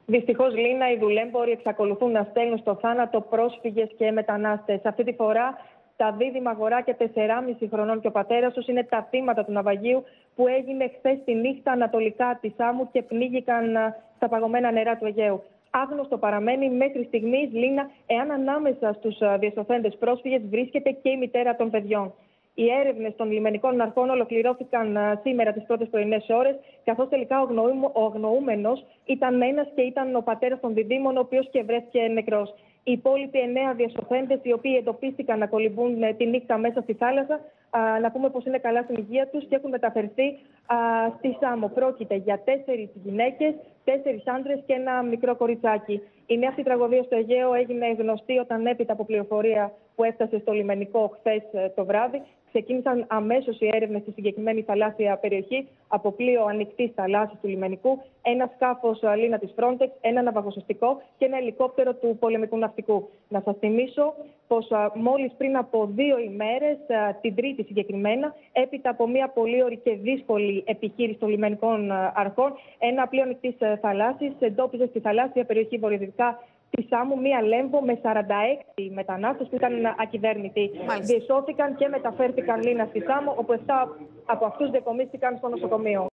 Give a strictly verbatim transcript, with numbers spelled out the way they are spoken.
Δυστυχώς, Λίνα, οι δουλέμποροι εξακολουθούν να στέλνουν στο θάνατο πρόσφυγες και μετανάστες. Αυτή τη φορά, τα δίδυμα αγοράκια τεσσεράμισι χρονών και ο πατέρας τους είναι τα θύματα του ναυαγίου που έγινε χθες τη νύχτα ανατολικά της Σάμου και πνίγηκαν στα παγωμένα νερά του Αιγαίου. Άγνωστο παραμένει μέχρι στιγμής, Λίνα, εάν ανάμεσα στους διασωθέντες πρόσφυγες βρίσκεται και η μητέρα των παιδιών. Οι έρευνες των λιμενικών αρχών ολοκληρώθηκαν σήμερα τις πρώτες πρωινές ώρες, καθώς τελικά ο αγνοούμενος ήταν ένας και ήταν ο πατέρας των διδήμων, ο οποίος και βρέθηκε νεκρός. Οι υπόλοιποι εννέα διασωθέντες, οι οποίοι εντοπίστηκαν να κολυμπούν τη νύχτα μέσα στη θάλασσα, να πούμε πως είναι καλά στην υγεία τους και έχουν μεταφερθεί στη Σάμο. Πρόκειται για τέσσερις γυναίκες, τέσσερις άντρες και ένα μικρό κοριτσάκι. Η νέα αυτή τραγωδία στο Αιγαίο έγινε γνωστή όταν, έπειτα από πληροφορία που έφτασε στο λιμενικό χθες το βράδυ, ξεκίνησαν αμέσως οι έρευνες στη συγκεκριμένη θαλάσσια περιοχή από πλοίο ανοιχτής θαλάσσης του λιμενικού, ένα σκάφος Λίνα της Frontex, ένα ναυαγοσωστικό και ένα ελικόπτερο του πολεμικού ναυτικού. Να σας θυμίσω πως μόλις πριν από δύο ημέρες, την Τρίτη συγκεκριμένα, έπειτα από μια πολύ ωρη και δύσκολη επιχείρηση των λιμενικών αρχών, ένα πλοίο ανοιχτής θαλάσσης εντόπιζε στη θαλάσσια περιοχή βορειοδυτικά τη Σάμου μία λέμβο με σαράντα έξι μετανάστες που ήταν ακυβέρνητοι. Διεσώθηκαν και μεταφέρθηκαν, Λίνα, στη Σάμου, όπου επτά από αυτούς διακομίστηκαν στο νοσοκομείο.